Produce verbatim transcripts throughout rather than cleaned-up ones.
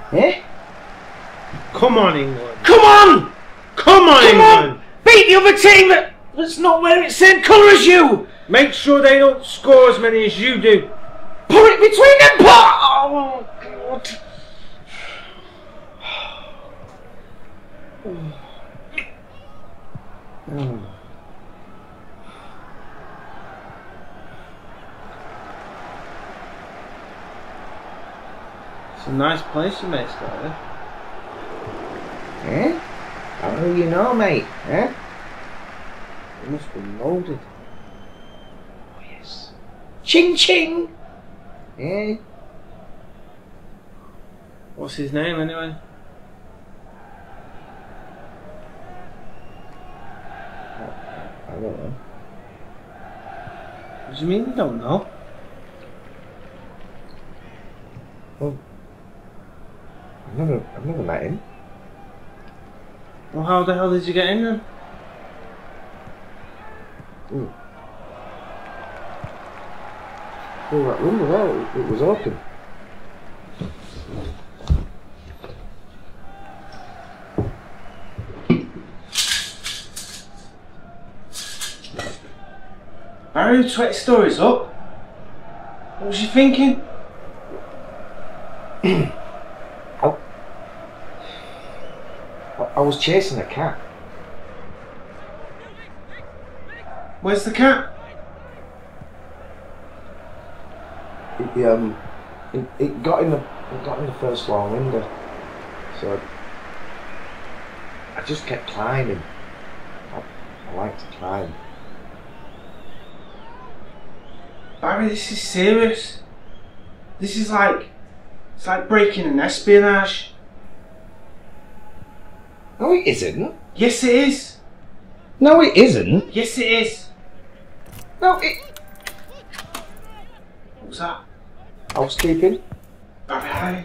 Eh? Come on, England. Come on! Come on, Come England. on! Beat the other team that, that's not wearing the same colour as you! Make sure they don't score as many as you do. Put it between them! Oh, God. Oh. It's a nice place you made, Skyler. Eh? How do you know, mate? Eh? It must be loaded. Oh, yes. Ching ching! Eh? What's his name, anyway? I don't know. What do you mean you don't know? Well, I've never, I've never met him. Well, how the hell did you get in then? Mm. Well, that room was out. It was open. Barry, twenty stories up. What was you thinking? I, I was chasing a cat. Where's the cat? It, um, it, it got in the, it got in the first floor window. So I, I just kept climbing. I, I like to climb. Barry, this is serious. This is like, it's like breaking an espionage. No, it isn't. Yes, it is. No, it isn't. Yes, it is. No, it. What was that? Housekeeping. Barry.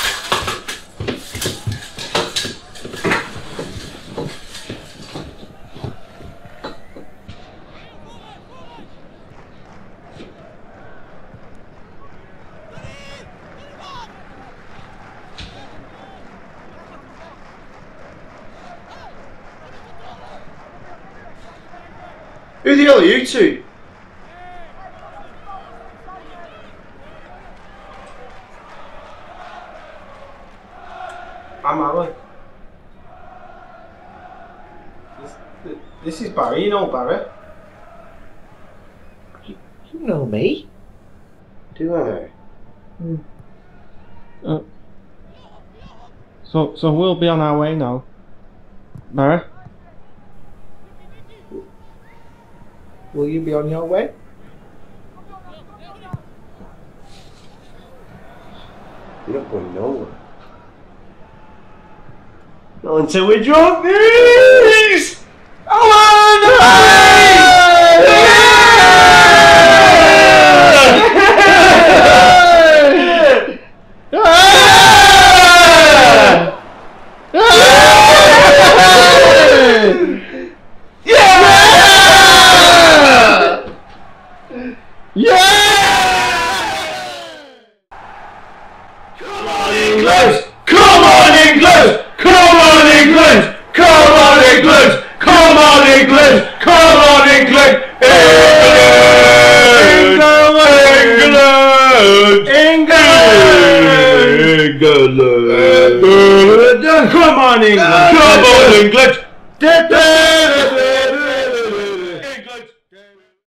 Who the hell are you two? I'm Alan. This, this is Barry, you know Barry. You, you know me. Do I? Hmm. Uh, so, so we'll be on our way now. Barry? Will you be on your way? You're not going nowhere. Not until we drop these! Alan! England! Come on, England! Come on, England! Come on, England! Come on, England! Come on, England! England! England! England! Come on, England! Come on, England!